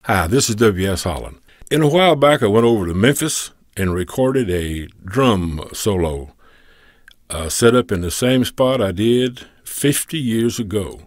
Hi, this is W.S. Holland. A while back, I went over to Memphis and recorded a drum solo set up in the same spot I did 50 years ago.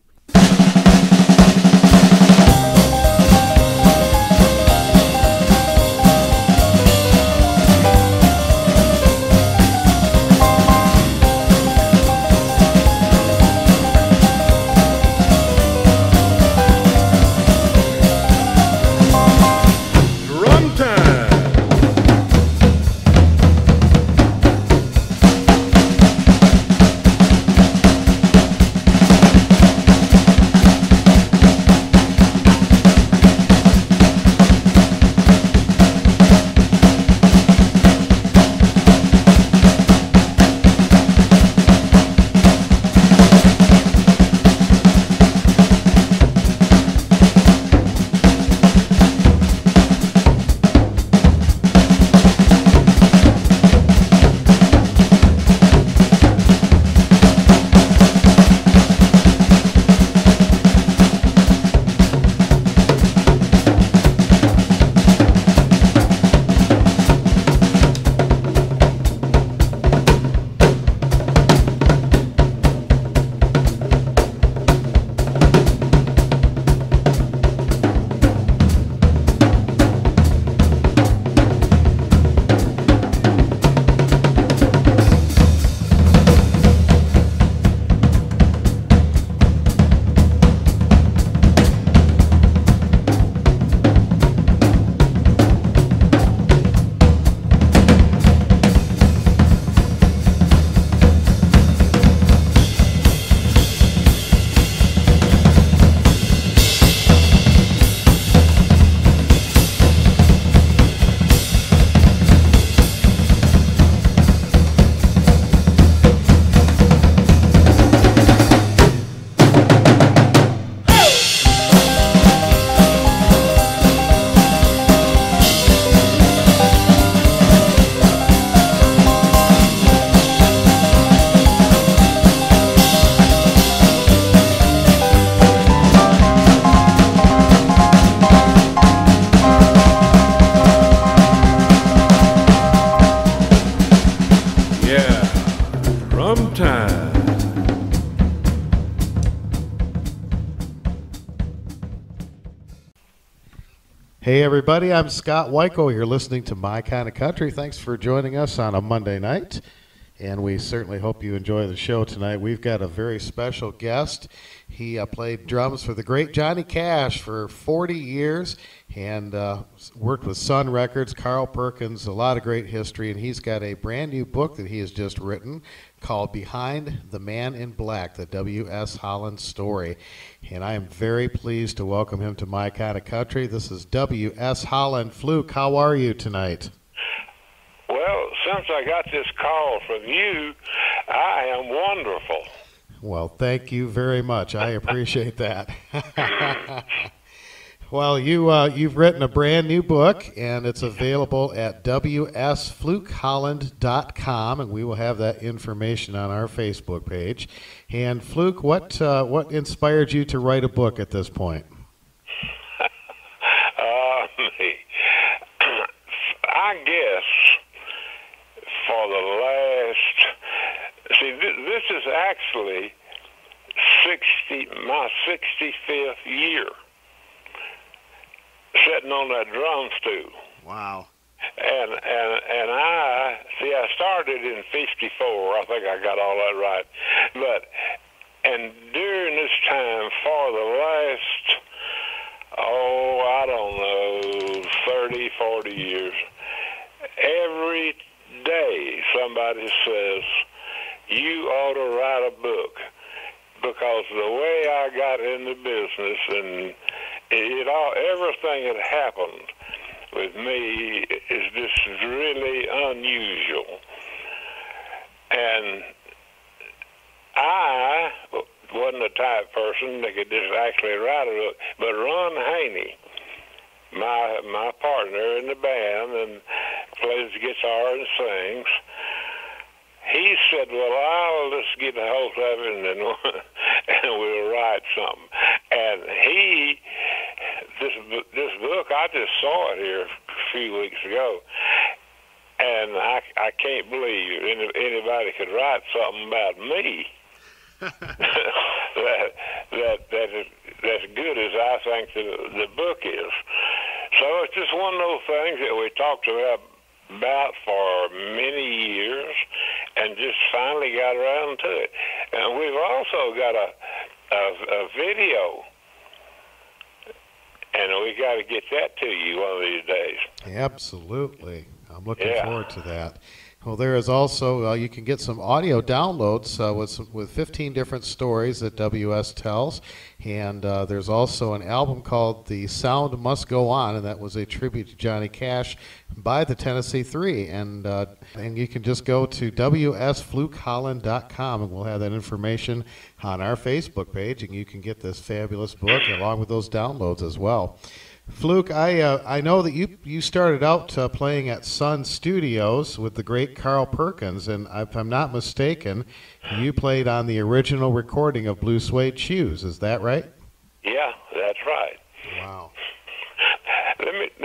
Hey everybody, I'm Scott Wyko. You're listening to My Kind of Country. Thanks for joining us on a Monday night, and we certainly hope you enjoy the show tonight. We've got a very special guest. He played drums for the great Johnny Cash for 40 years and worked with Sun Records, Carl Perkins, a lot of great history, and he's got a brand new book that he has just written called Behind the Man in Black, the W.S. Holland Story. And I am very pleased to welcome him to My Kind of Country. This is W.S. Holland. Fluke, how are you tonight? Well, since I got this call from you, I am wonderful. Well, thank you very much. I appreciate that. Well, you've written a brand new book, and it's available at wsflukeholland.com, and we will have that information on our Facebook page. And Fluke, what inspired you to write a book at this point? I guess for the last, this is actually my 65th year sitting on that drum stool. Wow. And I started in 54. I think I got all that right. And during this time, for the last, I don't know, 30, 40 years, every day somebody says, you ought to write a book. Because the way I got in the business and everything that happened with me is just really unusual. And I wasn't the type person that could just actually write a book, but Ron Haney, my partner in the band and plays the guitar and sings, he said, well, I'll just get a hold of it and we'll write something. And this book, I just saw it here a few weeks ago, and I can't believe anybody could write something about me that is as good as I think the book is. So it's just one of those things that we talked about for many years, and just finally got around to it. And we've also got a video, and we got to get that to you one of these days. Absolutely. I'm looking forward to that. Well, there is also, you can get some audio downloads with 15 different stories that WS tells. And there's also an album called The Sound Must Go On, and that was a tribute to Johnny Cash by the Tennessee Three. And you can just go to wsflukeholland.com, and we'll have that information on our Facebook page, and you can get this fabulous book along with those downloads as well. Fluke, I know that you started out playing at Sun Studios with the great Carl Perkins, and if I'm not mistaken, you played on the original recording of Blue Suede Shoes. Is that right? Yeah, that's right. Wow. Let me.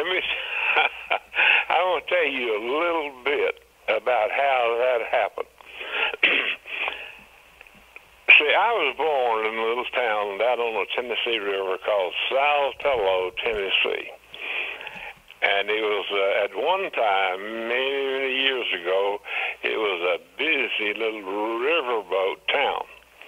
I want to tell you a little bit about how that happened. See, I was born in a little town down on the Tennessee River called Saltillo, Tennessee. And it was, at one time, many, many years ago, it was a busy little riverboat town.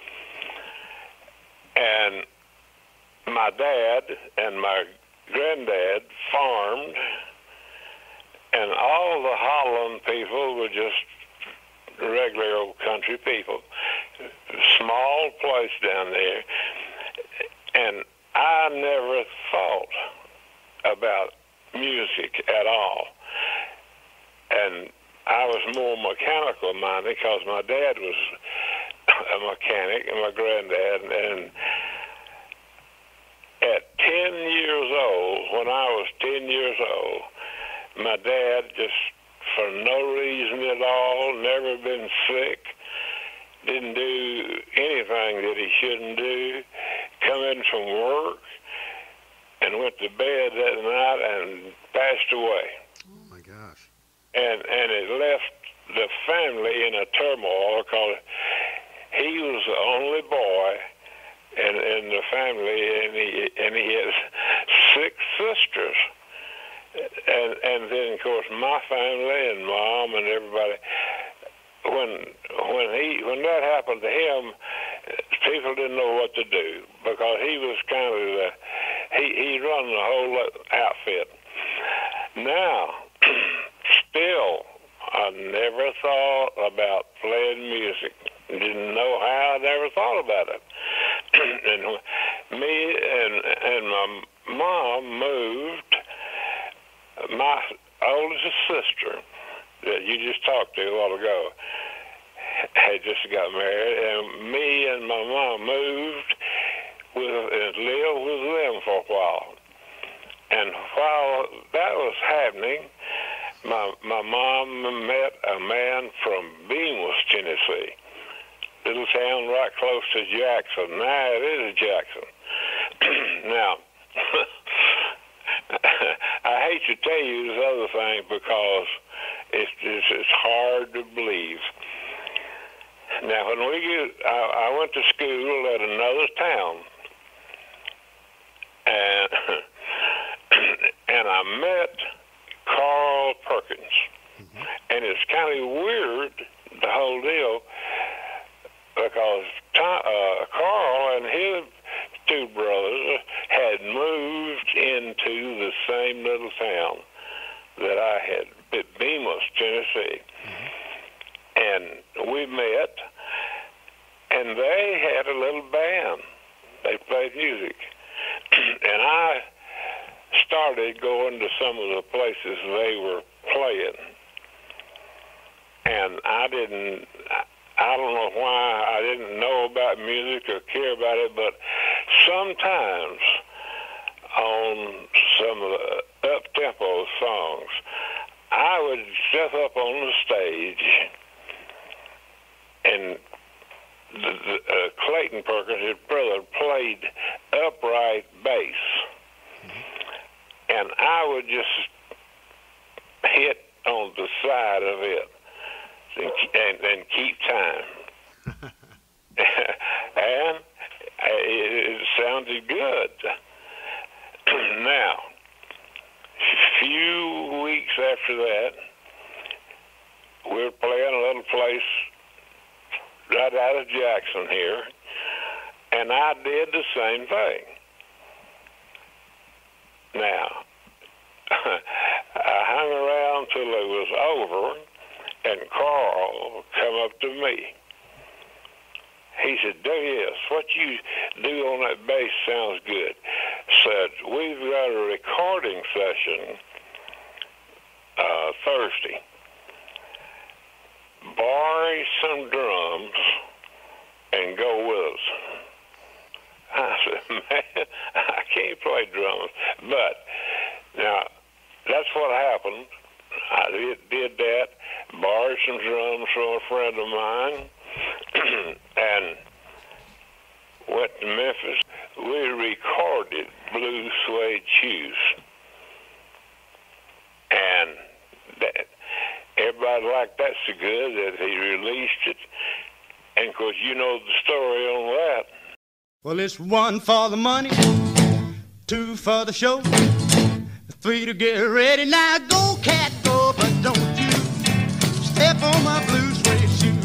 And my dad and my granddad farmed, and all the Holland people were just regular old country people. Small place down there, and I never thought about music at all. And I was more mechanical minded because my dad was a mechanic and my granddad. And at 10 years old, when I was 10 years old, my dad just, for no reason at all, never been sick, didn't do anything that he shouldn't do, come in from work and went to bed that night and passed away. Oh, my gosh. And it left the family in a turmoil because he was the only boy in the family, and he had 6 sisters. And then, of course, my family and Mom and everybody, when that happened to him, people didn't know what to do because he was kind of he run the whole outfit. Now, still, I never thought about playing music. Didn't know how. Never thought about it. And me and my mom moved. My oldest sister that you just talked to a while ago had just got married, and me and my mom moved and lived with them for a while. And while that was happening, my mom met a man from Bemis, Tennessee, little town right close to Jackson. Now it is Jackson. Now, I hate to tell you this other thing because it's hard to believe. Now, when I went to school at another town, and I met Carl Perkins. Mm-hmm. And it's kind of weird, the whole deal, because Carl and his 2 brothers had moved into the same little town that I had, Bemis, Tennessee. Mm-hmm. And we met, and they had a little band. They played music. And I started going to some of the places they were playing. And I don't know why I didn't know about music or care about it, but sometimes on some of the up-tempo songs, I would step up on the stage, and Clayton Perkins, his brother, played upright bass. Mm-hmm. and I would just hit on the side of it and keep time. And it sounded good. Now, a few weeks after that, we were playing a little place right out of Jackson here, and I did the same thing. Now, I hung around till it was over, and Carl come up to me. He said, "W.S., what you do on that bass sounds good." Said, "We've got a recording session Thursday. Borrow some drums and go with us." I said, "Man, I can't play drums." But now, that's what happened. I did that, borrowed some drums from a friend of mine, and went to Memphis. We recorded Blue Suede Shoes. And everybody liked that so good that he released it. And, of course, you know the story on that. Well, it's 1 for the money, 2 for the show, 3 to get ready. Now go, cat, go, but don't you step on my blue suede shoe.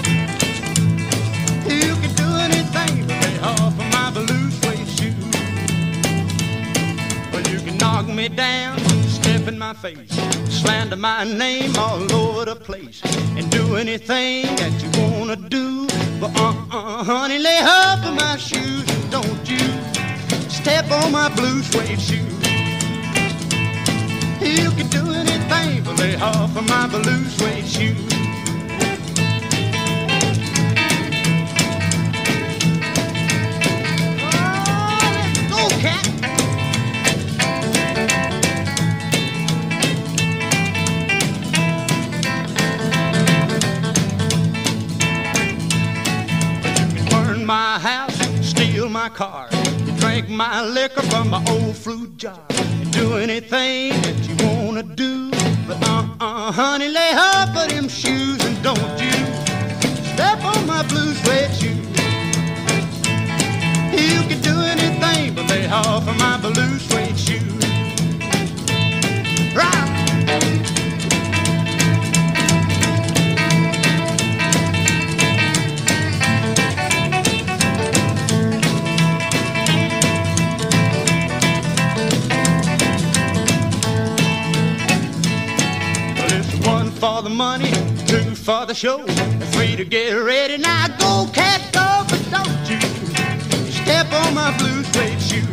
You can do anything but lay off of my blue suede shoe. Well, you can knock me down, step in my face, slander my name all over the place, and do anything that you wanna do. But honey, lay off of my shoes, and don't you step on my blue suede shoe. You can do anything but lay off of my blue suede shoe. Oh, let's go, cat. My house, steal my car, drink my liquor from my old fruit jar, and do anything that you wanna do. But honey, lay off of them shoes, and don't you step on my blue suede shoe. You can do anything but lay off of my blue suede shoe. Rock! For the money, 2 for the show, 3 to get ready. Now go, cat, go, but don't you step on my blue suede shoe.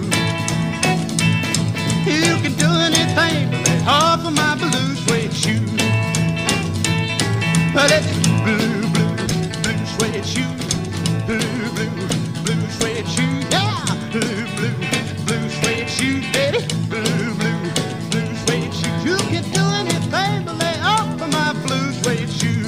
You can do anything but lay off of my blue suede shoe. But it's blue, blue suede shoe, blue suede shoe, yeah, blue suede shoe, baby, blue suede shoe. You can do anything but lay off of my blue suede shoe.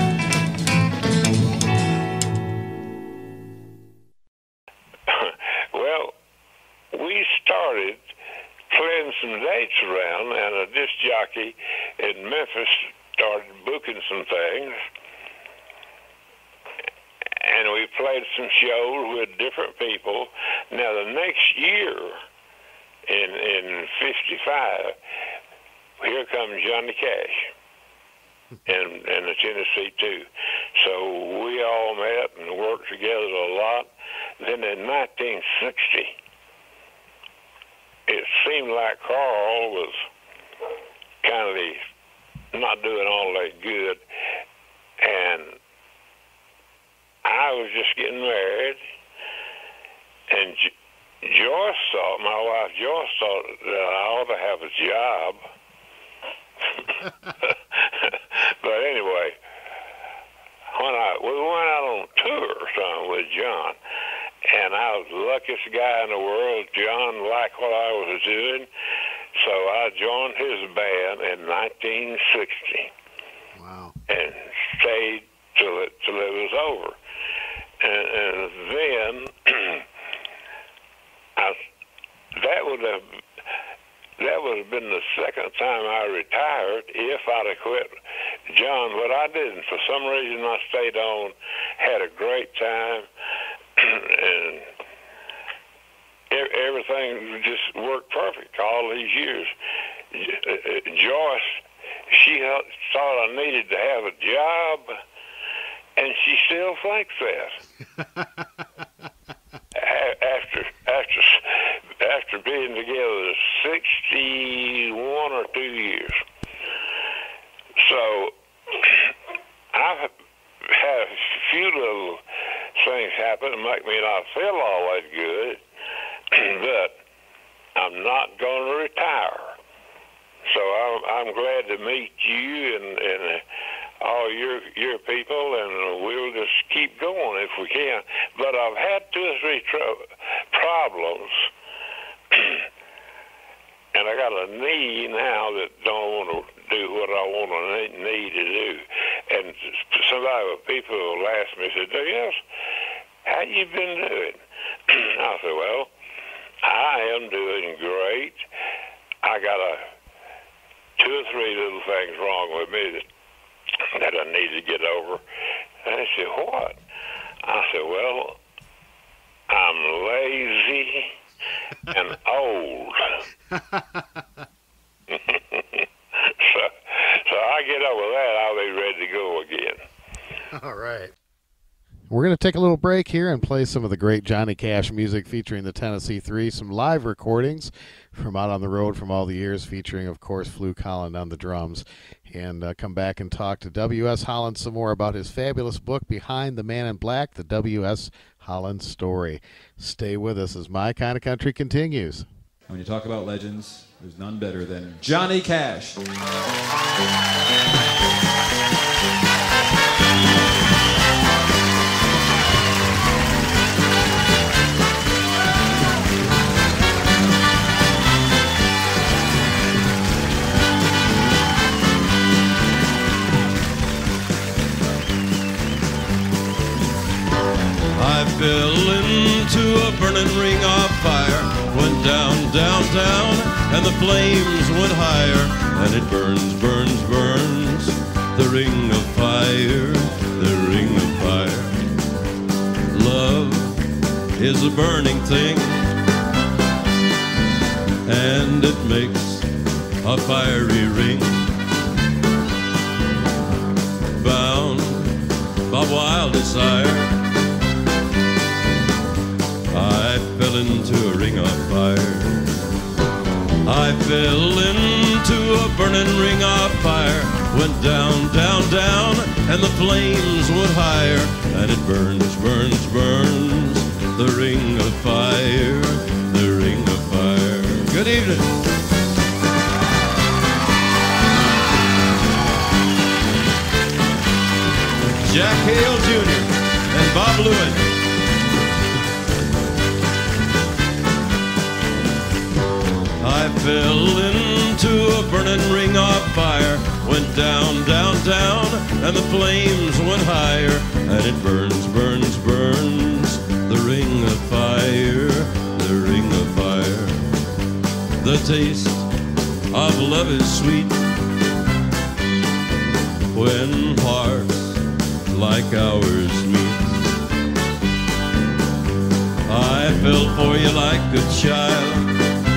Well, we started playing some dates around, and a disc jockey in Memphis started booking some things, and we played some shows with different people. Now, the next year, in 55, here comes Johnny Cash and the Tennessee too. So we all met and worked together a lot. Then in 1960, it seemed like Carl was kind of not doing all that good, and I was just getting married, and Joyce thought, my wife Joyce thought that I ought to have a job. But anyway, when we went out on tour or something with John, and I was the luckiest guy in the world. John liked what I was doing, so I joined his band in 1960. Wow. And stayed till it was over. And then that would would have been the second time I retired if I'd have quit John, but I didn't. For some reason, I stayed on, had a great time, and everything just worked perfect all these years. Joyce, she thought I needed to have a job, and she still thinks that. After being together 61 or 2 years. So I've had a few little things happen to make me not feel all that good, but I'm not going to retire. So I'm glad to meet you and all your people, and we'll just keep going if we can. But I've had 2 or 3 problems, and I got a knee now that don't want to do what I want to need to do. And people will ask me, said, "Yes, how you been doing?" I said, "Well, I am doing great. I got 2 or 3 little things wrong with me that I need to get over." And they said, "What?" I said, "Well, I'm lazy and old." so I get over that, I'll be ready to go again. All right. We're going to take a little break here and play some of the great Johnny Cash music featuring the Tennessee Three, some live recordings from out on the road from all the years featuring, of course, Fluke Holland on the drums, and come back and talk to W.S. Holland some more about his fabulous book, Behind the Man in Black, The W.S. Holland Story. Stay with us as My Kind of Country continues. When you talk about legends, there's none better than Johnny Cash. I fell into a burning ring of fire, went down, down, down, and the flames went higher, and it burns, burns, burns, the ring of fire, the ring of fire. Love is a burning thing, and it makes a fiery ring, bound by wild desire. I fell into a ring of fire. I fell into a burning ring of fire. Went down, down, down, and the flames went higher. And it burns, burns, burns, the ring of fire, the ring of fire. Good evening. Jack Hale Jr. and Bob Lewin. I fell into a burning ring of fire, went down, down, down, and the flames went higher, and it burns, burns, burns, the ring of fire, the ring of fire. The taste of love is sweet when hearts like ours meet. I fell for you like a child.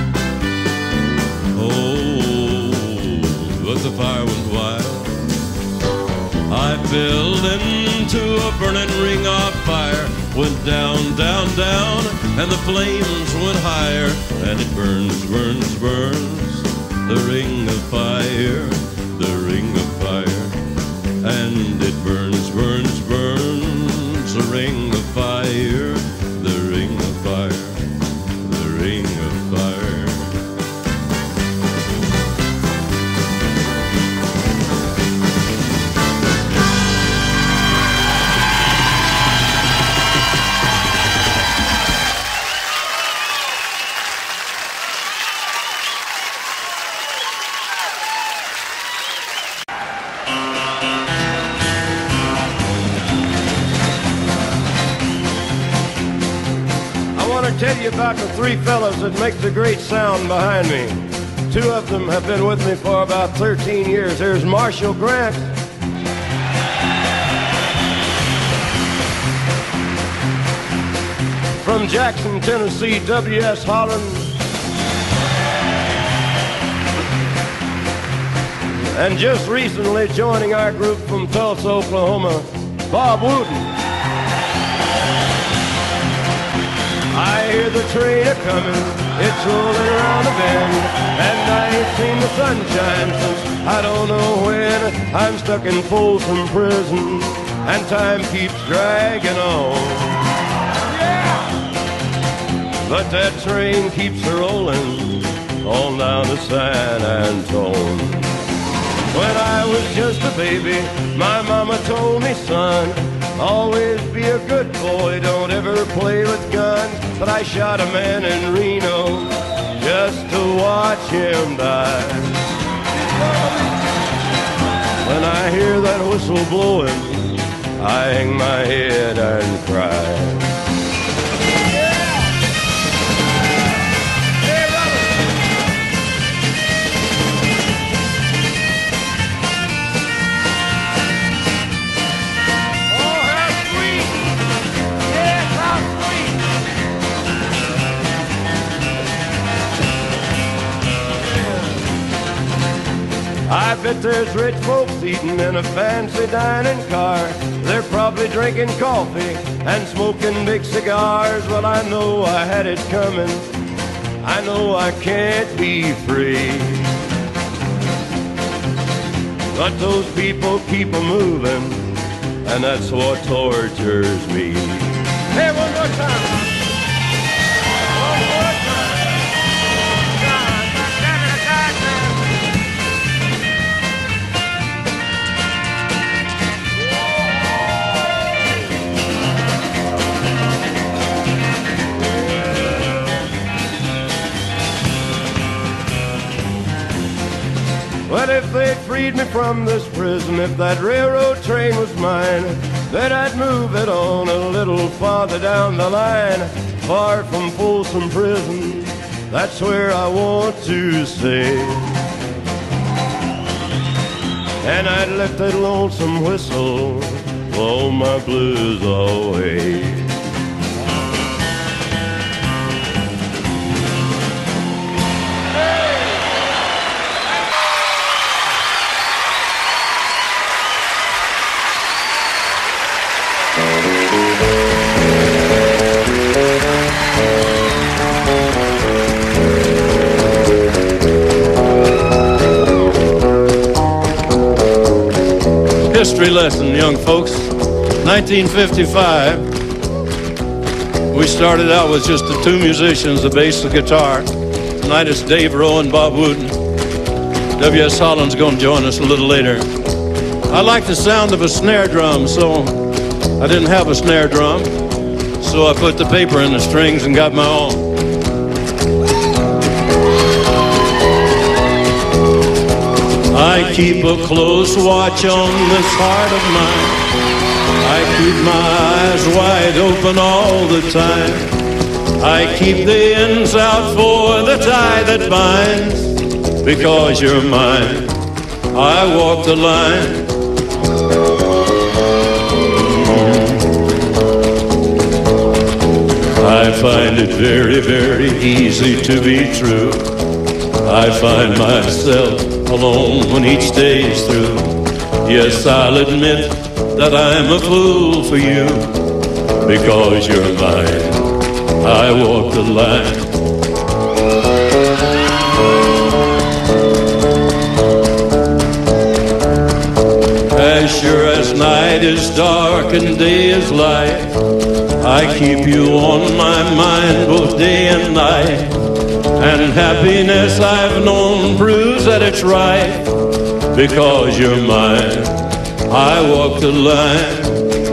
Oh, but the fire went wild. I fell into a burning ring of fire, went down, down, down, and the flames went higher, and it burns, burns, burns, the ring of fire, the ring of fire, and it burns, burns, burns, the ring of fire, the ring of fire, the ring of fire. Tell you about the 3 fellas that make the great sound behind me. Two of them have been with me for about 13 years. There's Marshall Grant. From Jackson, Tennessee, W.S. Holland. And just recently joining our group from Tulsa, Oklahoma, Bob Wooten. I hear the train a-coming, it's rolling around the bend, and I ain't seen the sunshine since I don't know when. I'm stuck in Folsom Prison, and time keeps dragging on. Yeah! But that train keeps rolling on down to San Antone. When I was just a baby, my mama told me, son, always be a good boy, don't ever play with guns. But I shot a man in Reno just to watch him die. When I hear that whistle blowing, I hang my head and cry. I bet there's rich folks eating in a fancy dining car. They're probably drinking coffee and smoking big cigars. Well, I know I had it coming. I know I can't be free. But those people keep a-moving, and that's what tortures me. Hey, one more time. One more time. Well, if they'd freed me from this prison, if that railroad train was mine, then I'd move it on a little farther down the line, far from Folsom Prison. That's where I want to stay. And I'd let that lonesome whistle blow my blues away. History lesson, young folks. 1955, we started out with just the two musicians, the bass and guitar. Tonight it's Dave Rowe and Bob Wooten. W.S. Holland's going to join us a little later. I like the sound of a snare drum, so I didn't have a snare drum, so I put the paper in the strings and got my own. I keep a close watch on this heart of mine. I keep my eyes wide open all the time. I keep the ends out for the tie that binds. Because you're mine, I walk the line. I find it very, very easy to be true. I find myself alone when each day's through. Yes, I'll admit that I'm a fool for you. Because you're mine, I walk the line. As sure as night is dark and day is light, I keep you on my mind both day and night. And happiness I've known proves that it's right. Because you're mine, I walk the line.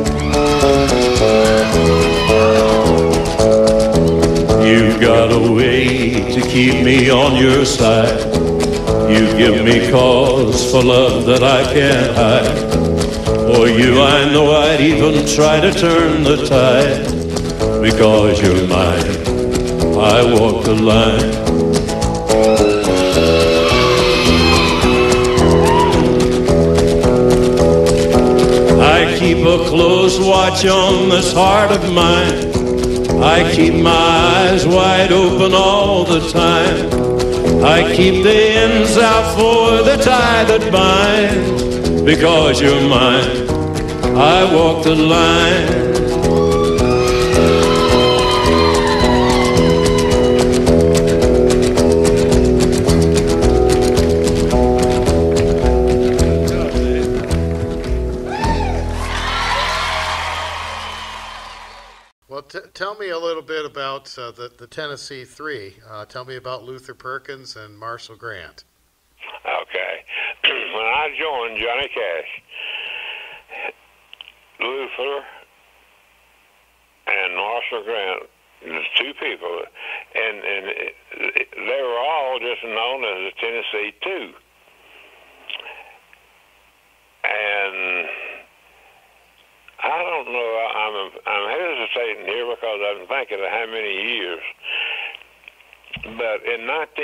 You've got a way to keep me on your side. You give me cause for love that I can't hide. For you I know I'd even try to turn the tide. Because you're mine, I walk the line. close watch on this heart of mine. I keep my eyes wide open all the time. I keep the ends out for the tie that binds. Because you're mine, I walk the line. Well, tell me a little bit about the Tennessee Three. Tell me about Luther Perkins and Marshall Grant. Okay. When I joined Johnny Cash, Luther and Marshall Grant, the two people, and they were all just known as the Tennessee Two. And I don't know, I'm hesitating here because I'm thinking of how many years. But in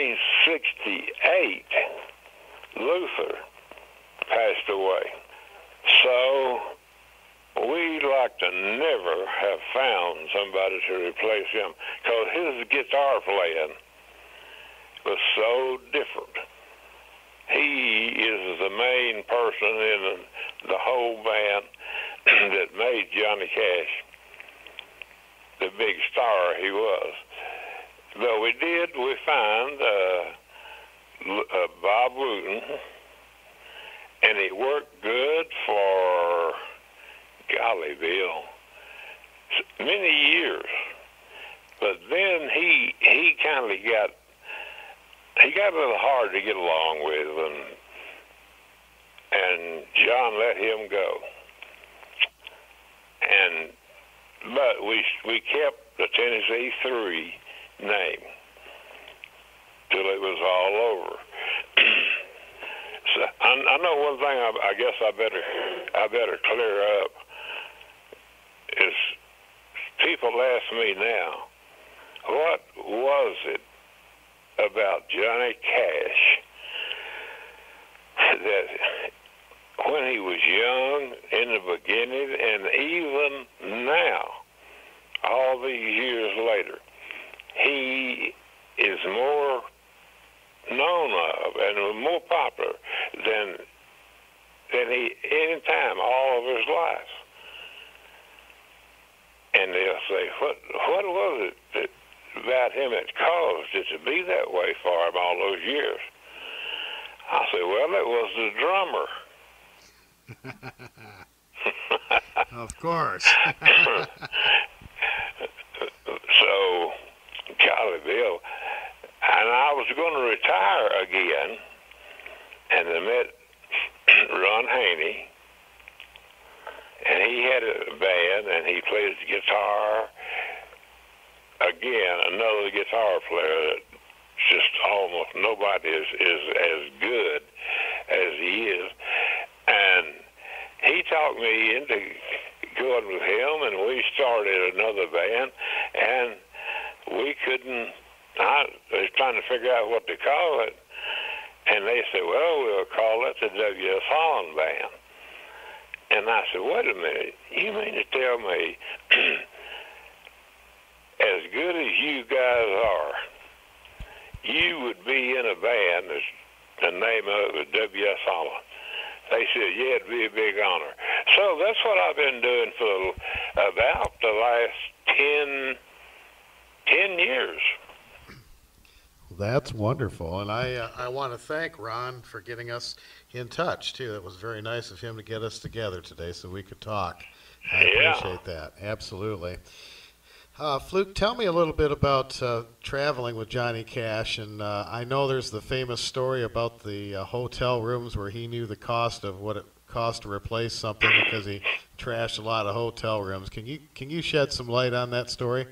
1968, Luther passed away. So we'd like to never have found somebody to replace him because his guitar playing was so different. He is the main person in the whole band that made Johnny Cash the big star he was. But we found Bob Wooten, and he worked good for, golly, Bill, many years. But then he kind of got a little hard to get along with, and John let him go. But we kept the Tennessee Three name till it was all over. So I know one thing. I guess I better clear up is people ask me now, what was it about Johnny Cash that when he was young in the beginning and even now, all these years later, he is more known of and more popular than he any time all of his life. And they'll say, what was it that about him that caused it to be that way for him all those years? I say, well, it was the drummer. Of course. So, golly, Bill, and I was going to retire again, and I met Ron Haney, and he had a band, and he played the guitar. Again, another guitar player that just almost nobody is as good as he is. And he talked me into going with him, and we started another band, and we couldn't, I was trying to figure out what to call it, and they said, well, we'll call it the W.S. Holland Band. And I said, wait a minute, you mean to tell me, as good as you guys are, you would be in a band that's the name of it was W.S. Holland? They said, yeah, it'd be a big honor. So that's what I've been doing for about the last 10 years. That's wonderful, and I want to thank Ron for getting us in touch, too. That was very nice of him to get us together today so we could talk. I appreciate that, absolutely. Fluke, tell me a little bit about traveling with Johnny Cash, and I know there's the famous story about the hotel rooms where he knew the cost of what it cost to replace something because he trashed a lot of hotel rooms. Can you shed some light on that story?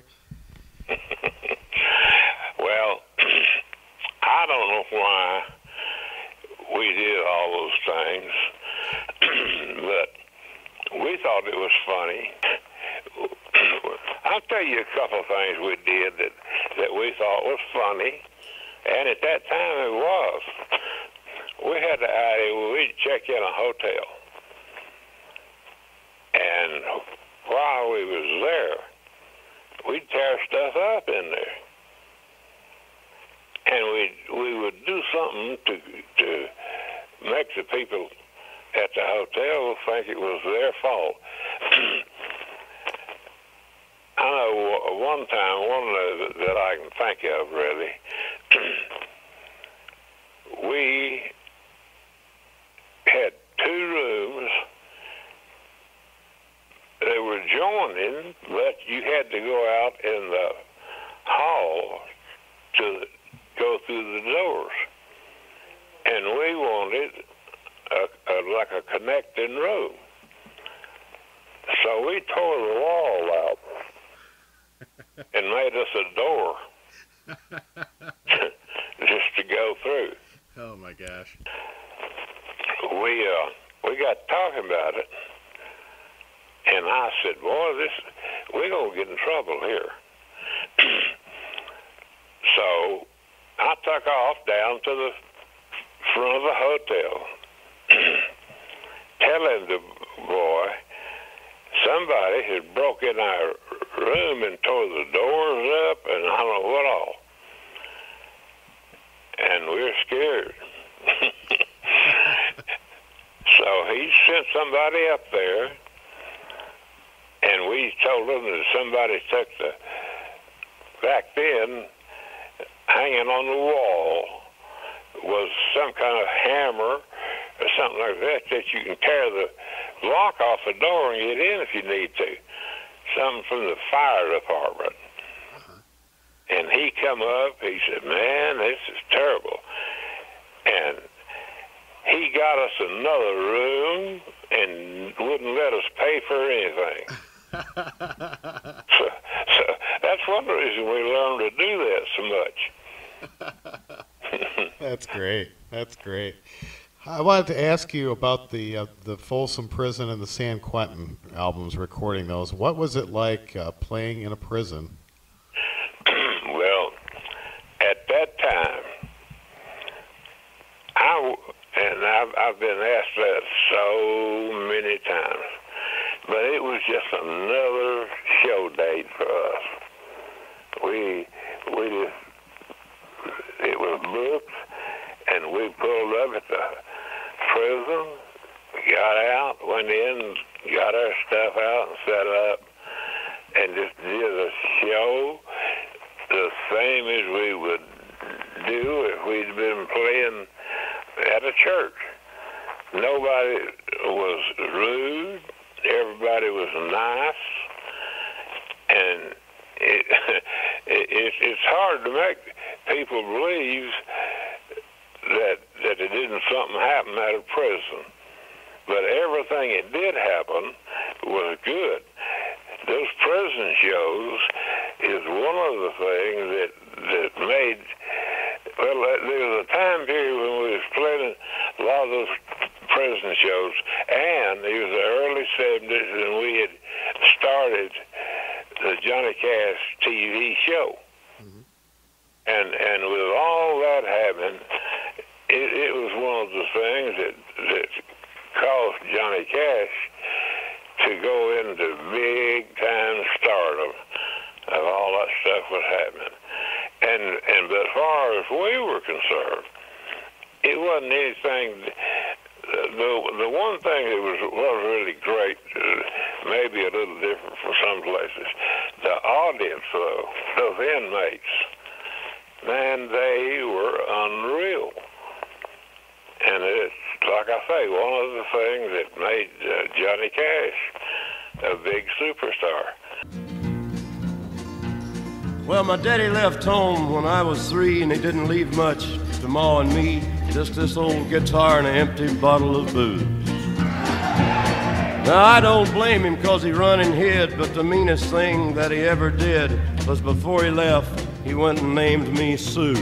Well, I don't know why we did all those things, but we thought it was funny. I'll tell you a couple of things we did that we thought was funny, and at that time it was. We had the idea we'd check in a hotel, and while we was there, we'd tear stuff up in there. And we would do something to make the people at the hotel think it was their fault. I know one time, that I can think of really, we had 2 rooms. They were joining, but you had to go out in the hall to go through the doors. And we wanted like a connecting room. So we tore the wall out and made us a door just to go through. Oh my gosh. We got talking about it, and I said, boy, we're going to get in trouble here. So I took off down to the front of the hotel, telling the boy somebody had broke in our room and tore the doors up and I don't know what all. And we were scared. So he sent somebody up there, and we told them that somebody took back then, hanging on the wall was some kind of hammer or something like that you can tear the lock off the door and get in if you need to. Something from the fire department. And he come up, he said, man, this is terrible. And he got us another room and wouldn't let us pay for anything. So that's one reason we learned to do that so much. That's great. That's great. I wanted to ask you about the Folsom Prison and the San Quentin albums, recording those. What was it like playing in a prison? Well, at that time, I've been asked that so many times, but it was just another show date for us. It was booked, and we pulled up at the prison, got out, went in, got our stuff out and set up, and just did a show the same as we would do if we'd been playing at a church. Nobody was rude. Everybody was nice. And it's hard to make people believe that it didn't something happen out of prison. But everything that did happen was good. Those prison shows is one of the things that made, well, there was a time period when we was playing a lot of those prison shows, and it was the early 70s, and we had started the Johnny Cash TV show. Mm-hmm. And with all that happening, it was one of the things that caused Johnny Cash to go into big time stardom of all that stuff was happening. And as far as we were concerned, it wasn't anything. The one thing that was really great, maybe a little different from some places, the audience, though, those inmates, man, they were unreal. And it's, like I say, one of the things that made Johnny Cash a big superstar. Well, my daddy left home when I was 3, and he didn't leave much to Ma and me, just this old guitar and an empty bottle of booze. Now, I don't blame him 'cause he run and hid, but the meanest thing that he ever did was before he left, he went and named me Sue.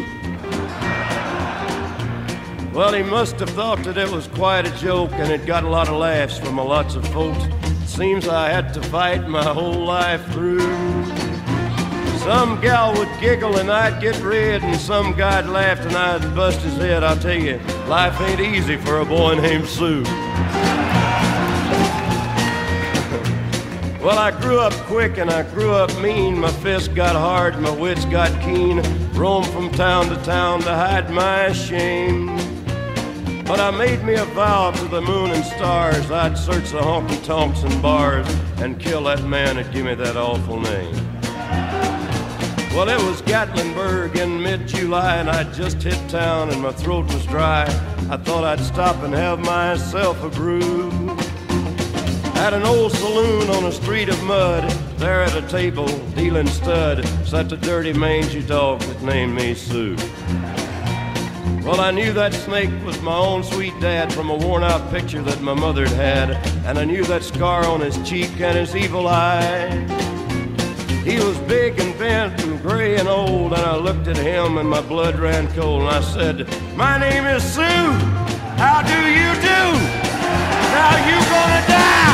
Well, he must have thought that it was quite a joke, and it got a lot of laughs from lots of folks. It seems I had to fight my whole life through. Some gal would giggle and I'd get red, and some guy'd laugh and I'd bust his head. I'll tell you, life ain't easy for a boy named Sue. Well, I grew up quick and I grew up mean. My fists got hard, my wits got keen. Roamed from town to town to hide my shame. But I made me a vow to the moon and stars, I'd search the honky-tonks and bars and kill that man that gave me that awful name. Well, it was Gatlinburg in mid-July, and I'd just hit town and my throat was dry. I thought I'd stop and have myself a brew. At an old saloon on a street of mud, there at a table, dealing stud, sat the dirty mangy dog that named me Sue. Well, I knew that snake was my own sweet dad from a worn-out picture that my mother'd had, and I knew that scar on his cheek and his evil eye. He was big and bent and gray and old, and I looked at him and my blood ran cold, and I said, "My name is Sue. How do you do? Now you gonna die."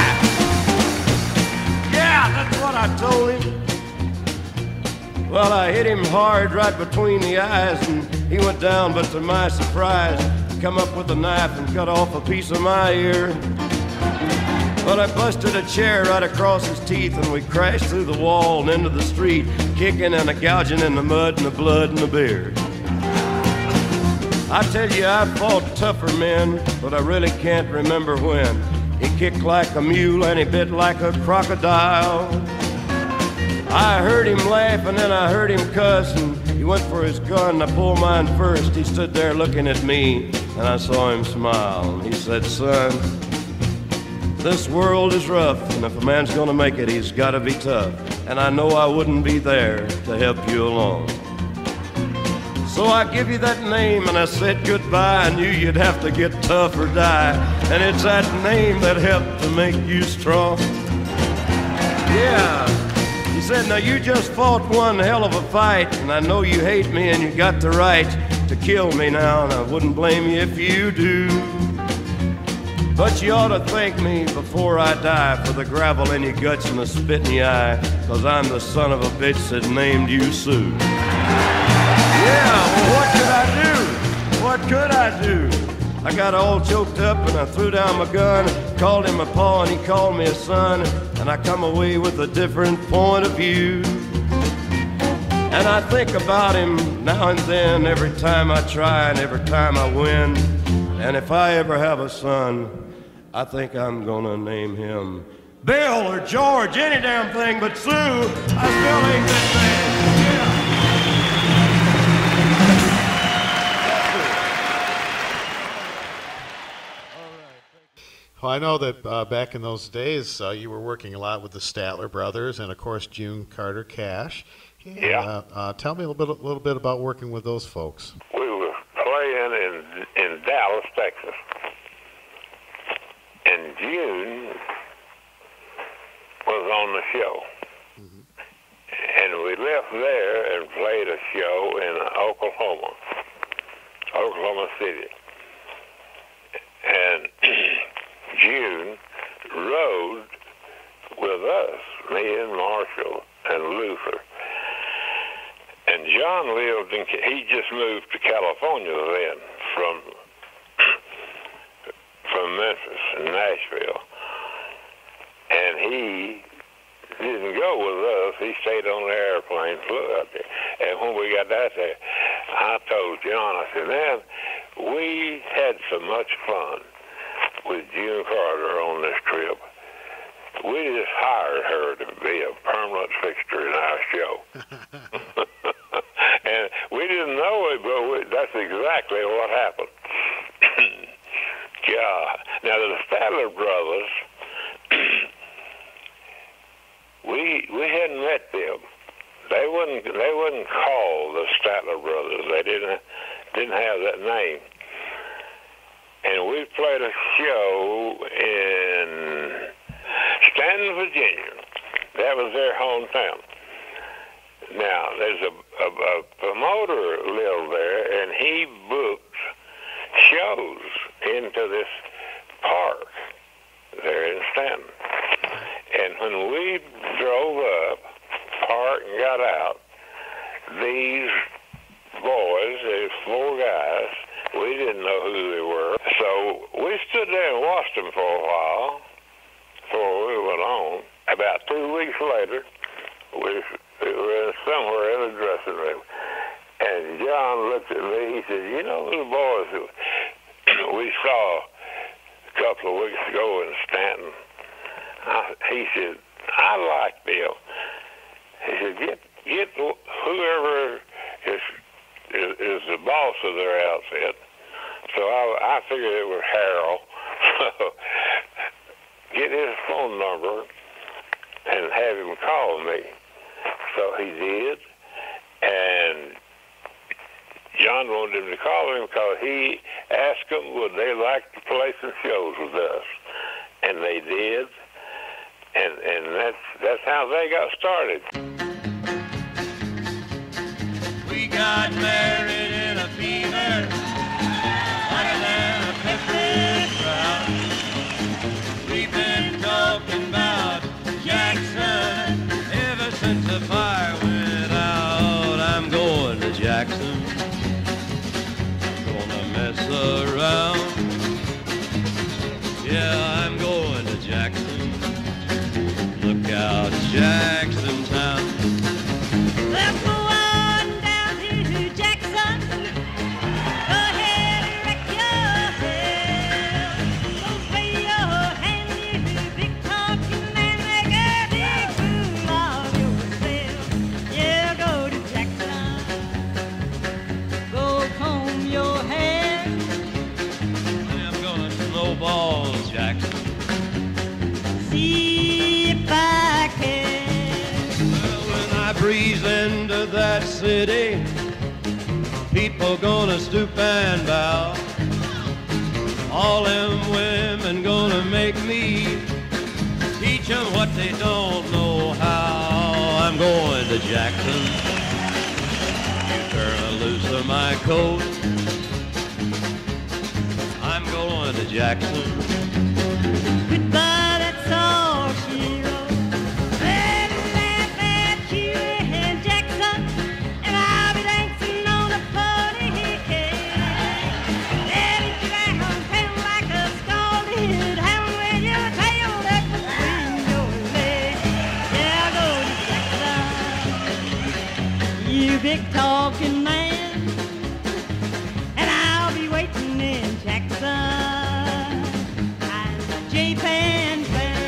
Yeah, that's what I told him. Well, I hit him hard right between the eyes, and he went down, but to my surprise, come up with a knife and cut off a piece of my ear. But I busted a chair right across his teeth, and we crashed through the wall and into the street, kicking and a gouging in the mud and the blood and the beer. I tell you, I fought tougher men, but I really can't remember when. He kicked like a mule and he bit like a crocodile. I heard him laugh and then I heard him cuss, and he went for his gun. I pulled mine first. He stood there looking at me, and I saw him smile. And he said, "Son, this world is rough, and if a man's gonna make it, he's gotta be tough. And I know I wouldn't be there to help you along. So I give you that name, and I said goodbye. I knew you'd have to get tough or die, and it's that name that helped to make you strong." Yeah, he said, "Now you just fought one hell of a fight, and I know you hate me and you got the right to kill me now, and I wouldn't blame you if you do. But you ought to thank me before I die for the gravel in your guts and the spit in your eye, 'cause I'm the son of a bitch that named you Sue." Yeah, well, what could I do? What could I do? I got all choked up and I threw down my gun, called him a pa and he called me a son, and I come away with a different point of view. And I think about him now and then, every time I try and every time I win. And if I ever have a son, I think I'm gonna name him Bill or George, any damn thing but Sue. I still ain't that man. Yeah. Well, I know that back in those days, you were working a lot with the Statler brothers and, of course, June Carter Cash. Yeah. Tell me a little bit about working with those folks. We were playing in Dallas, Texas. And June was on the show. Mm-hmm. And we left there and played a show in Oklahoma City. And June rode with us, me and Marshall and Luther. And John lived he just moved to California then from Memphis and Nashville. And he didn't go with us. He stayed on the airplane, flew out there. And when we got out there, I told John, I said, "Man, we had so much fun with June Carter on this trip. We just hired her to be a permanent fixture in our show." And we didn't know it, but that's exactly what happened. God. Now, the Statler brothers, we hadn't met them. They wouldn't call the Statler brothers. They didn't have that name. And we played a show in Stanton, Virginia. That was their hometown. Now, there's a promoter lived there, and he booked shows into this park there in Stanton. And when we drove up, parked and got out, these boys, these four guys, we didn't know who they were. So we stood there and watched them for a while before we went on. About 2 later, we were somewhere in the dressing room, and John looked at me. He said, "You know those boys that we saw a couple of weeks ago in Stanton?" He said, "I like them." He said, "Get whoever is the boss of their outfit." So I figured it was Harold. So get his phone number and have him call me. So he did, and John wanted him to call him because he asked them would they like to play some shows with us, and they did, and that's how they got started. We got married in a fever, hotter than a pepper sprout. We've been talking about Jackson ever since the fire went out. I'm going to Jackson, gonna mess around. Yeah, I'm going to Jackson. Look out, Jackson town. Let's go on down to Jackson. Go ahead and wreck yourself. Go play your hand, you big talking man. Make a big fool of yourself. Yeah, go to Jackson. Go comb your hair. I'm gonna snowball Jackson. See if I can. When I breeze into that city, people gonna stoop and bow. All them women gonna make me teach them what they don't know how. I'm going to Jackson. You turn loose of my coat. I'm going to Jackson. Goodbye, that's all she wrote. Let me laugh at you in Jackson, and I'll be dancing on the party cake. Let it downtown like a scalded hound with your tail tucked between your legs. Yeah, go to Jackson, you big talking man, and I'll be waiting in Jackson. J-Pan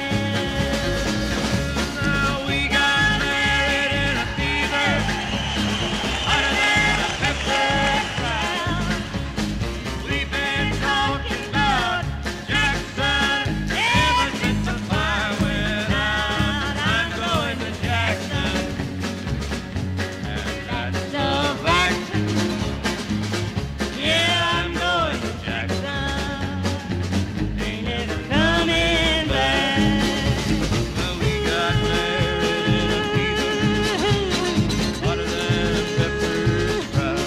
Now we got married in a fever, hotter than a pepper sprout. We've been talking about Jackson ever since the fire went out. I'm going to Jackson, and that's the fact. Yeah, I'm going to Jackson. Ain't never coming back. Well, we got married in a fever, hotter than a pepper sprout.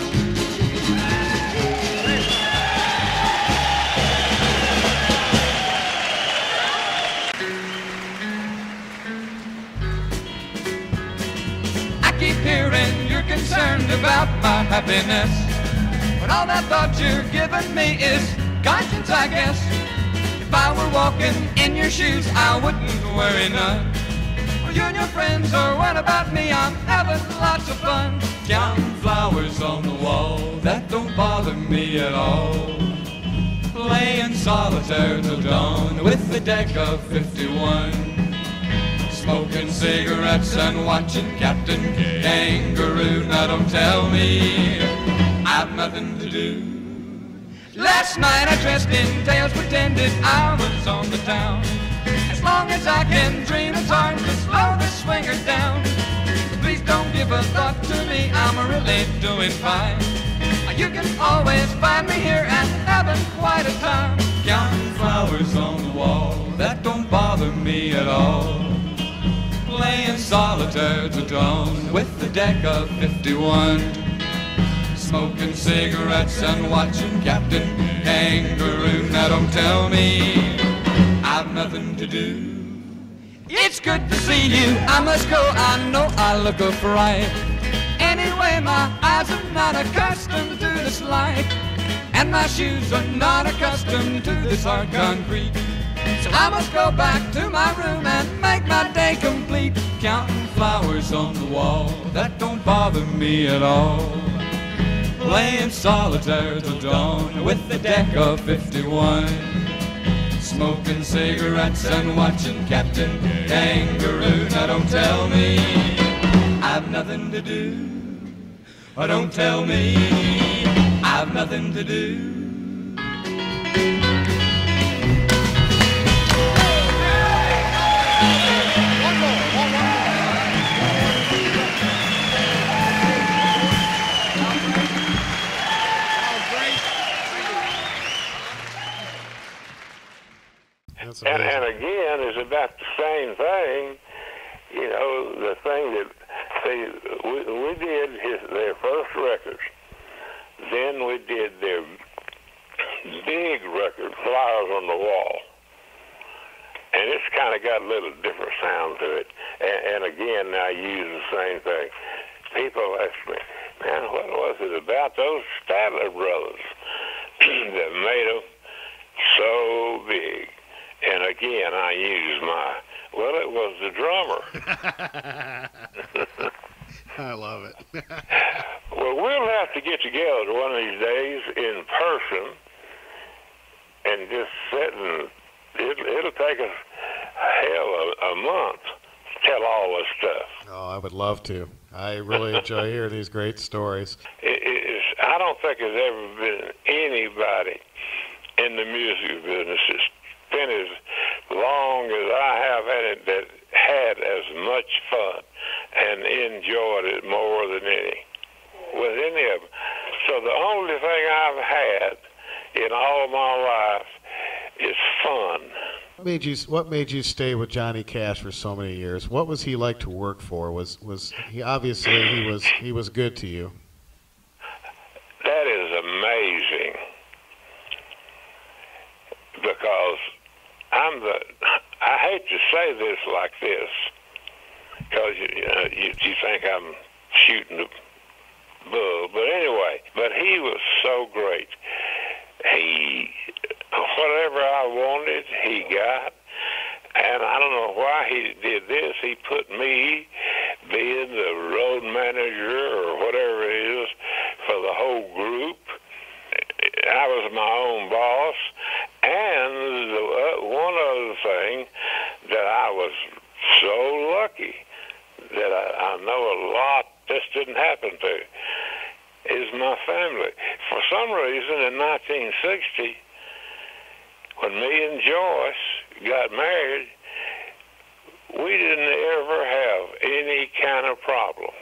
I keep hearing you're concerned about my happiness, when all that thought you're giving me is conscience, I guess. If I were walking in your shoes, I wouldn't worry none. Well, you and your friends are what about me? I'm having lots of fun. Counting flowers on the wall, that don't bother me at all. Playing solitaire till dawn with the deck of 51. Smoking cigarettes and watching Captain Kangaroo. Now don't tell me I've nothing to do. Last night I dressed in tails, pretended I was on the town. As long as I can dream, it's hard to slow the swinger down. Please don't give a thought to me, I'm really doing fine. You can always find me here and having quite a time. Counting flowers on the wall, that don't bother me at all. Playing solitaire till dawn with the deck of 51. Smoking cigarettes and watching Captain Kangaroo. Now don't tell me I've nothing to do. It's good to see you, I must go, I know I look a fright. Anyway, my eyes are not accustomed to this light, and my shoes are not accustomed to this hard concrete. So I must go back to my room and make my day complete, counting flowers on the wall. That don't bother me at all. Playing solitaire till dawn with the deck of 51, smoking cigarettes and watching Captain Kangaroo. Now don't tell me I've nothing to do. Or don't tell me I've nothing to do. And again, it's about the same thing. You know, the thing that we did their first records. Then we did their big record, Flowers on the Wall. And it's kind of got a little different sound to it. And again, I use the same thing. People ask me, man, what was it about those Statler brothers that made them so big? And again, I use well, it was the drummer. I love it. Well, we'll have to get together one of these days in person and just sit and it'll take us a month to tell all this stuff. Oh, I would love to. I really enjoy hearing these great stories. I don't think there's ever been anybody in the music business that's been as long as I have had it that had as much fun and enjoyed it more than with any of them. So the only thing I've had in all of my life is fun. What made you stay with Johnny Cash for so many years? What was he like to work for? Was he obviously he was good to you? That is amazing, because I hate to say this like this, because you think I'm shooting the bull, but anyway, but he was so great. Whatever I wanted, he got, and I don't know why he did this. He put me being the road manager or whatever it is for the whole group. I was my own boss, and one other thing that I was so lucky that I know a lot this didn't happen to is my family. For some reason, in 1960, when me and Joyce got married, we didn't ever have any kind of problem.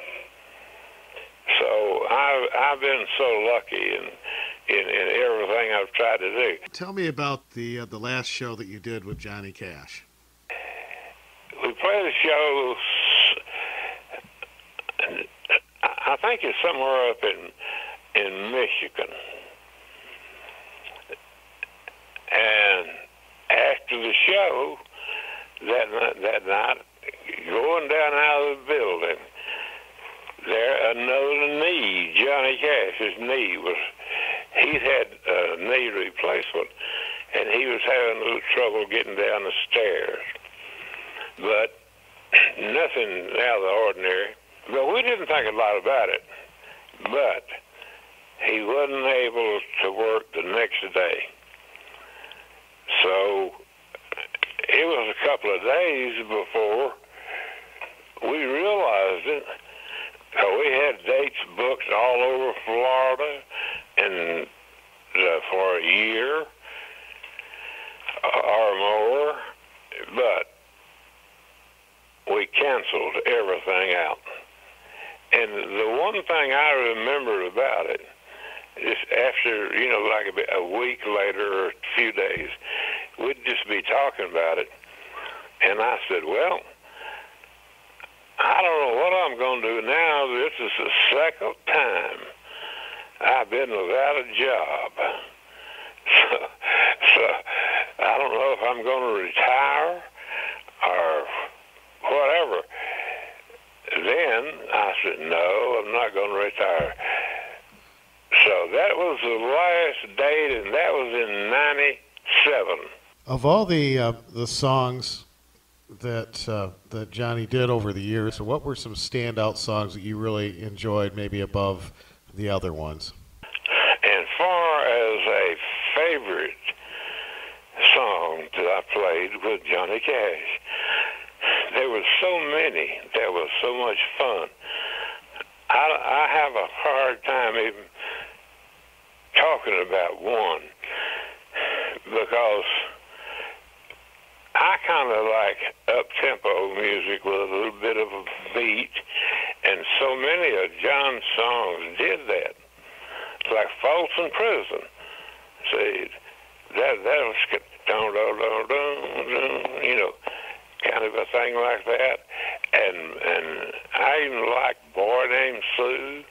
So I've been so lucky in everything I've tried to do. Tell me about the last show that you did with Johnny Cash. We played a show, I think it's somewhere up in Michigan. And after the show, that night, going down out of the building, there another knee, Johnny Cash's knee he'd had a knee replacement, and he was having a little trouble getting down the stairs. But nothing out of the ordinary. But we didn't think a lot about it. But he wasn't able to work the next day. So it was a couple of days before we realized it. So we had dates booked all over Florida and for a year or more, but we canceled everything out. And the one thing I remember about it is after, like a week later or a few days, we'd just be talking about it. And I said, well, I don't know what I'm going to do now. This is the second time I've been without a job. So I don't know if I'm going to retire or whatever. Then I said, no, I'm not going to retire. So that was the last date, and that was in 97. Of all the songs that Johnny did over the years, so what were some standout songs that you really enjoyed, maybe above the other ones? As far as a favorite song that I played with Johnny Cash, there were so many that was so much fun. I have a hard time even talking about one because I kind of like up-tempo music with a little bit of a beat, and so many of John's songs did that. Like Folsom Prison. See, that was dun, dun, dun, dun, dun, you know, kind of a thing like that. And I even like Boy Named Sue.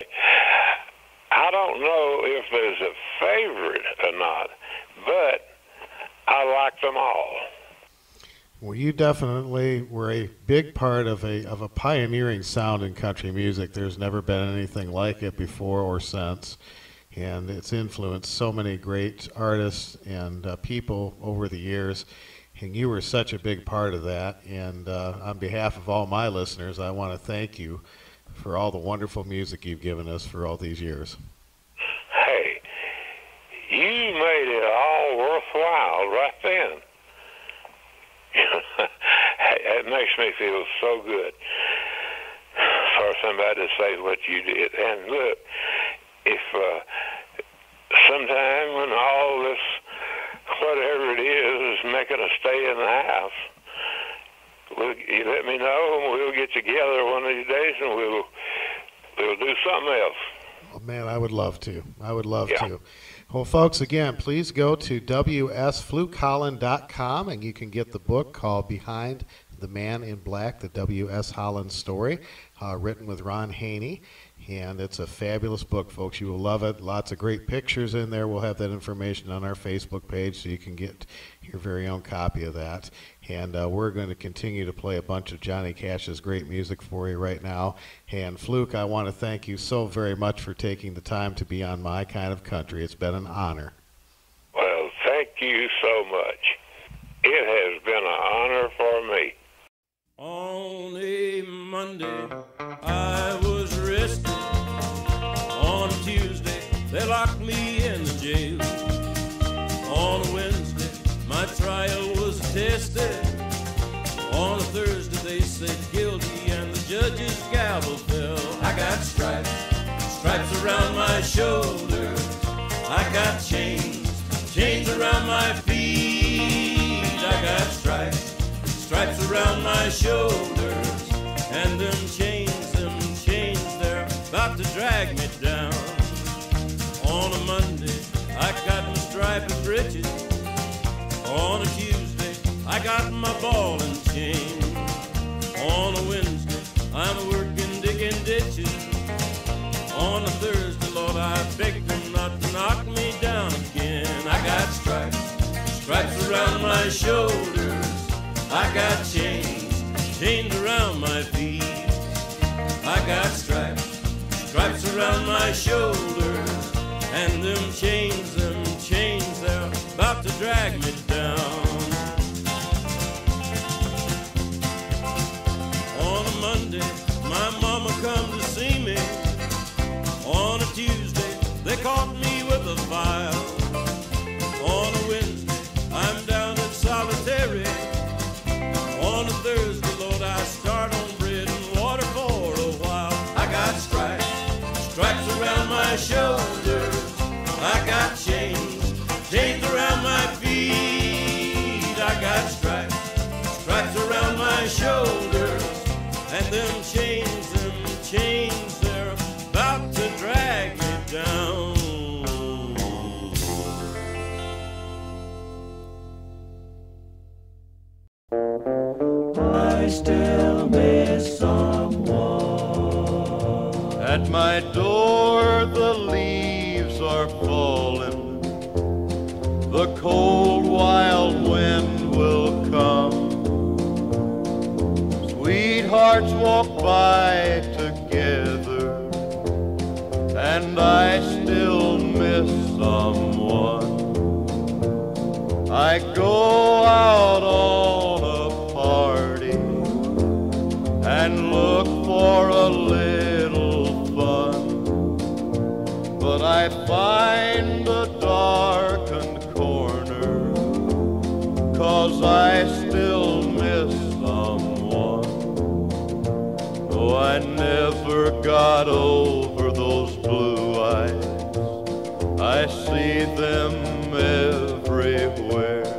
I don't know if there's a favorite or not, but I like them all. Well, you definitely were a big part of a pioneering sound in country music. There's never been anything like it before or since, and it's influenced so many great artists and people over the years, and you were such a big part of that. And on behalf of all my listeners, I want to thank you for all the wonderful music you've given us for all these years. Hey, you made it all worthwhile right then. It makes me feel so good for somebody to say what you did. And look, if sometime when all this, whatever it is making us stay in the house, you let me know, and we'll get together one of these days, and we'll do something else. Oh, man, I would love to. I would love to. Well, folks, again, please go to wsflukeholland.com, and you can get the book called Behind the Man in Black, the W.S. Holland story, written with Ron Haney. And it's a fabulous book, folks. You will love it. Lots of great pictures in there. We'll have that information on our Facebook page so you can get your very own copy of that. And we're going to continue to play a bunch of Johnny Cash's great music for you right now. And Fluke, I want to thank you so very much for taking the time to be on My Kind of Country. It's been an honor. Well, thank you so much. It has been an honor for me. On a Monday, I was arrested. On a Tuesday, they locked me in the jail. On a Wednesday, my trial was tested. On a Thursday, they said guilty, and the judge's gavel fell. I got stripes around my shoulders. I got chains around my feet. I got stripes around my shoulders, and them chains, they're about to drag me down. On a Monday, I got my striped breeches. On a Tuesday, I got my ball and chain. On a Wednesday, I'm working digging ditches. On a Thursday, Lord, I begged them not to knock me down again. I got stripes around my shoulders. I got chains around my feet. I got stripes around my shoulders, and them chains, they're about to drag me down. On a Monday, my mama come to see me. On a Tuesday, they caught me with a file. On a Wednesday, I'm down at solitary. On a Thursday, Lord, I start on bread and water for a while. I got stripes around my shoulders. I got chains around my feet. I got stripes around my shoulders, and them chains, they're about to drag me down. I still miss someone. At my door the leaves are falling. The cold wild wind will come. Sweethearts walk by together, and I still miss someone. I go out on a party and look for a little fun, but I find a darkened corner, 'cause I still miss someone. Oh, I never got over those blue eyes. I see them everywhere.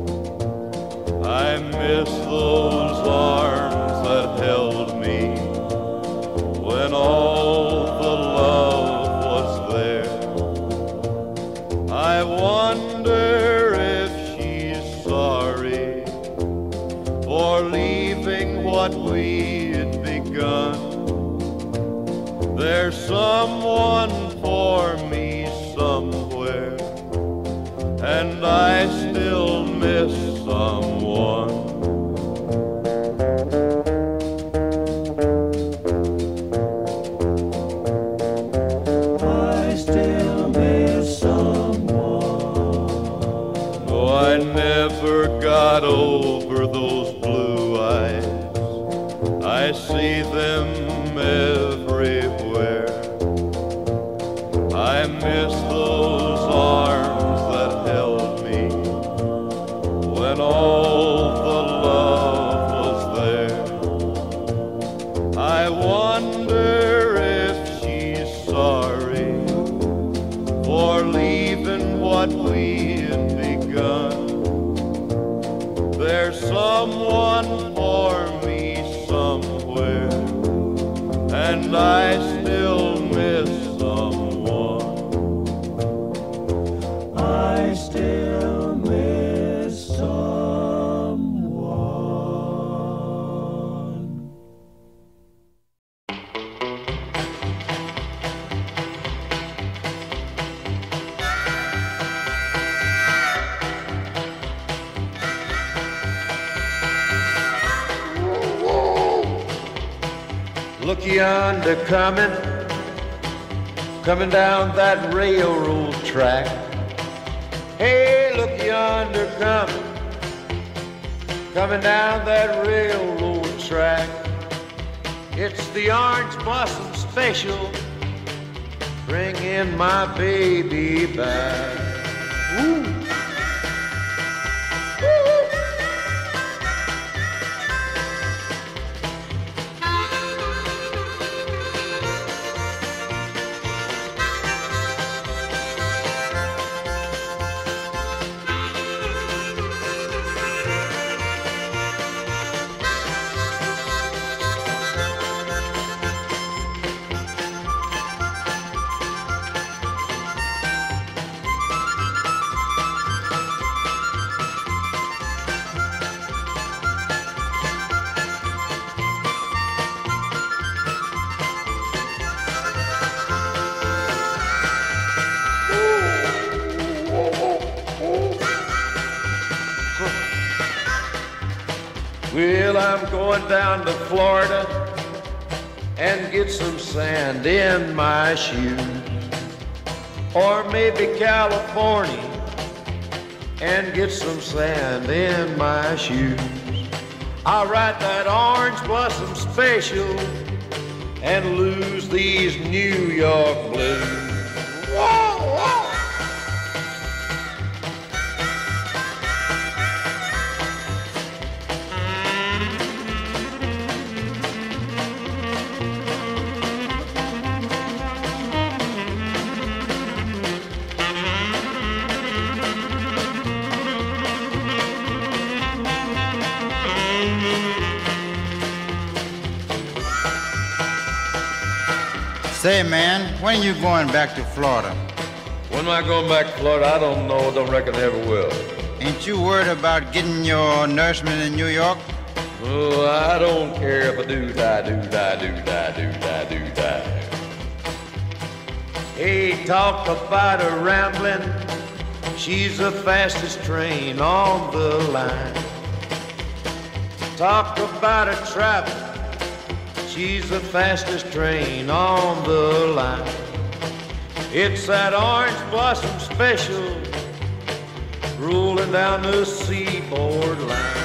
I miss those arms that held me when all the love was there. I wonder if she's sorry for leaving what we'd begun. There's someone for me somewhere, and I still miss someone. I still miss someone. Oh, I never got over those blue eyes. I see them everywhere. I miss those arms that held me when all the love was there. I wonder if she's sorry for leaving what we had begun. There's someone for me somewhere, and I still miss someone. I still miss someone. Look yonder coming down that railroad track. Hey, look yonder coming down that railroad track. It's the Orange Blossom Special, bringing my baby back. Woo. Well, I'm going down to Florida and get some sand in my shoes. Or maybe California and get some sand in my shoes. I'll write that Orange Blossom Special and lose these New York blues. Whoa, whoa. Say, man, when are you going back to Florida? When am I going back to Florida? I don't know. Don't reckon I ever will. Ain't you worried about getting your nourishment in New York? Oh, I don't care if I do die, do die, do die, do die, do die. Hey, talk about her rambling. She's the fastest train on the line. Talk about her traveling. She's the fastest train on the line. It's that Orange Blossom Special rolling down the seaboard line.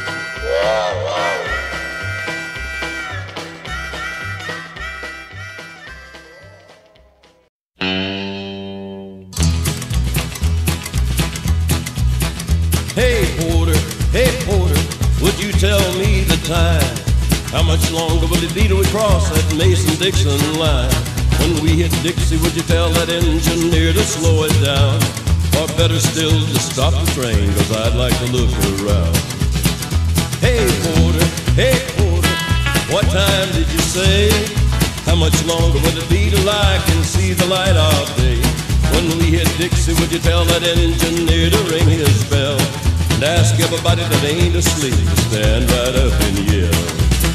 Hey porter, would you tell me the time? How much longer will it be till we cross that Mason-Dixon line? When we hit Dixie, would you tell that engineer to slow it down? Or better still, just stop the train, 'cause I'd like to look around. Hey porter, what time did you say? How much longer will it be till I can see the light of day? When we hit Dixie, would you tell that engineer to ring his bell? And ask everybody that ain't asleep to stand right up and yell.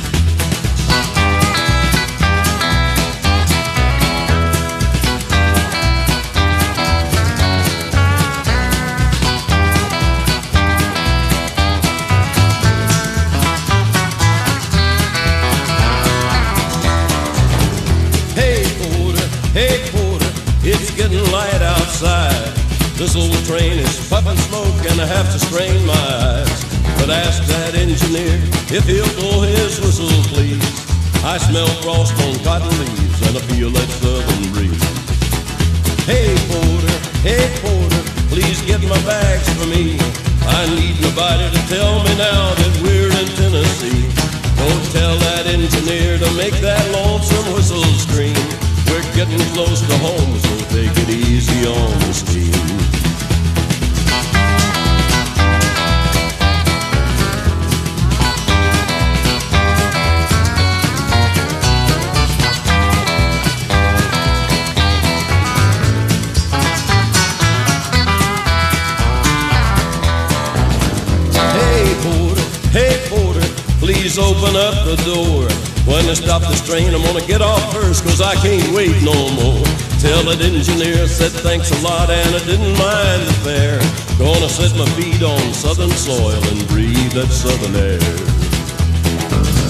Hey porter, it's getting light outside. This old train is puffing smoke and I have to strain my eyes. But ask that engineer if he'll blow his whistle, please. I smell frost on cotton leaves and I feel that southern breeze. Hey porter, please get my bags for me. I need nobody to tell me now that we're in Tennessee. Don't tell that engineer to make that lonesome whistle scream. We're getting close to home, so take it easy on the steam. Hey porter, please open up the door. When they stop this train, I'm gonna get off first, 'cause I can't wait no more. Tell that engineer said thanks a lot and I didn't mind the fare. Gonna set my feet on southern soil and breathe that southern air.